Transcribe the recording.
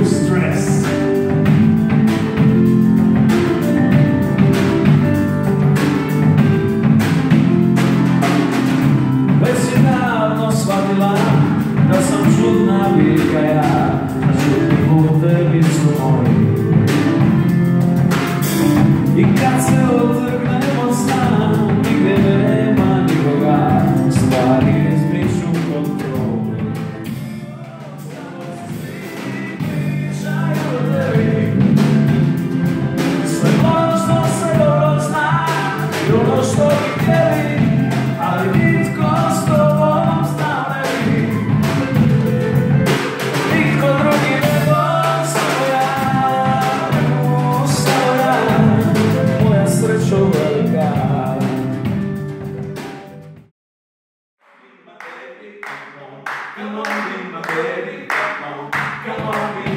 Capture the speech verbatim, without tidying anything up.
Stress. Već si davno shvatila da sam čudna biljka ja, a čudni putevi su moji. I kad se otrgnemo sna, nigde nema nikoga, stvari izmiču kontroli. Pričaju o tebi, sve ono što se dobro zna i ono što bi htjeli, ali nitko s tobom zna ne bi. Nitko drugi nego samo ja, samo ja, moja srećo velika. Come on, be my baby, come on, come on, be